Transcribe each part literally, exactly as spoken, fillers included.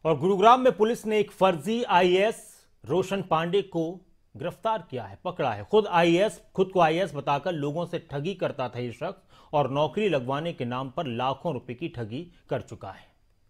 और गुरुग्राम में पुलिस ने एक फर्जी आईएएस रोशन पांडे को गिरफ्तार किया है, पकड़ा है। खुद आईएएस खुद को आईएएस बताकर लोगों से ठगी करता था ये शख्स और नौकरी लगवाने के नाम पर लाखों रुपए की ठगी कर चुका है।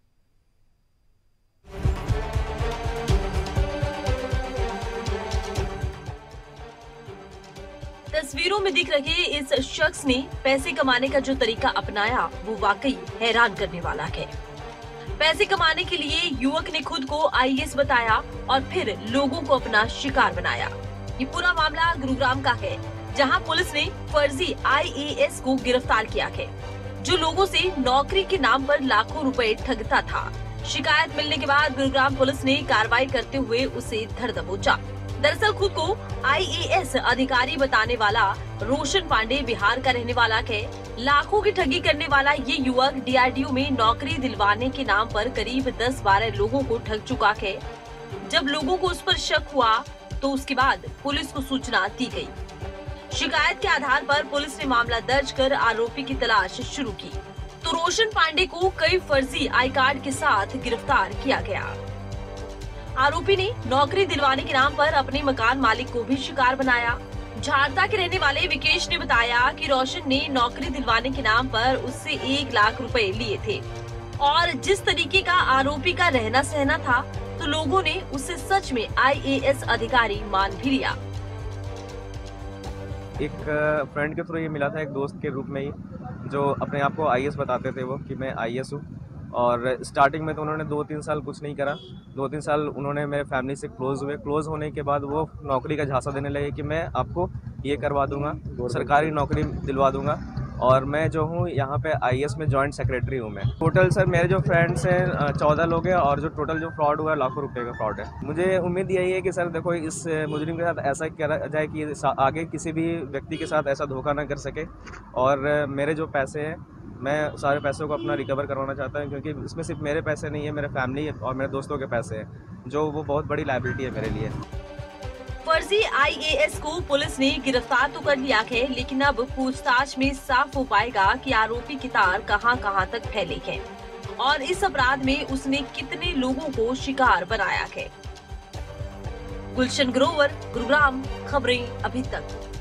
तस्वीरों में दिख रहे इस शख्स ने पैसे कमाने का जो तरीका अपनाया वो वाकई हैरान करने वाला है। पैसे कमाने के लिए युवक ने खुद को आईएएस बताया और फिर लोगों को अपना शिकार बनाया। ये पूरा मामला गुरुग्राम का है, जहां पुलिस ने फर्जी आईएएस को गिरफ्तार किया है, जो लोगों से नौकरी के नाम पर लाखों रुपए ठगता था। शिकायत मिलने के बाद गुरुग्राम पुलिस ने कार्रवाई करते हुए उसे धर दबोचा। दरअसल खुद को आईएएस अधिकारी बताने वाला रोशन पांडे बिहार का रहने वाला है। लाखों की ठगी करने वाला ये युवक डीआरडीओ में नौकरी दिलवाने के नाम पर करीब दस बारह लोगों को ठग चुका है। जब लोगों को उस पर शक हुआ तो उसके बाद पुलिस को सूचना दी गई। शिकायत के आधार पर पुलिस ने मामला दर्ज कर आरोपी की तलाश शुरू की तो रोशन पांडे को कई फर्जी आई कार्ड के साथ गिरफ्तार किया गया। आरोपी ने नौकरी दिलवाने के नाम पर अपने मकान मालिक को भी शिकार बनाया। झारदा के रहने वाले विकेश ने बताया कि रोशन ने नौकरी दिलवाने के नाम पर उससे एक लाख रुपए लिए थे और जिस तरीके का आरोपी का रहना सहना था तो लोगों ने उसे सच में आईएएस अधिकारी मान भी लिया। एक फ्रेंड के थ्रू ये मिला था, एक दोस्त के रूप में ही, जो अपने आप को आईएएस बताते थे वो कि मैं आईएएस हूँ। और स्टार्टिंग में तो उन्होंने दो तीन साल कुछ नहीं करा। दो तीन साल उन्होंने मेरे फैमिली से क्लोज हुए। क्लोज होने के बाद वो नौकरी का झांसा देने लगे कि मैं आपको ये करवा दूंगा, सरकारी नौकरी दिलवा दूंगा और मैं जो हूँ यहाँ पे आईएएस में जॉइंट सेक्रेटरी हूँ मैं। टोटल सर मेरे जो फ्रेंड्स हैं चौदह लोग हैं और जो टोटल जो फ्रॉड हुआ है लाखों रुपए का फ्रॉड है। मुझे उम्मीद यही है कि सर देखो इस मुजरिम के साथ ऐसा करा जाए कि आगे किसी भी व्यक्ति के साथ ऐसा धोखा ना कर सके और मेरे जो पैसे हैं मैं सारे पैसों को अपना रिकवर करवाना चाहता हूँ, क्योंकि इसमें सिर्फ मेरे पैसे नहीं है, मेरे फैमिली और मेरे दोस्तों के पैसे हैं, जो वो बहुत बड़ी लायबिलिटी है मेरे लिए। फर्जी आईएएस को पुलिस ने गिरफ्तार तो कर लिया है, लेकिन अब पूछताछ में साफ हो पाएगा कि आरोपी की तार कहां कहां तक फैली है और इस अपराध में उसने कितने लोगों को शिकार बनाया है। गुलशन ग्रोवर, गुरुग्राम, खबरें अभी तक।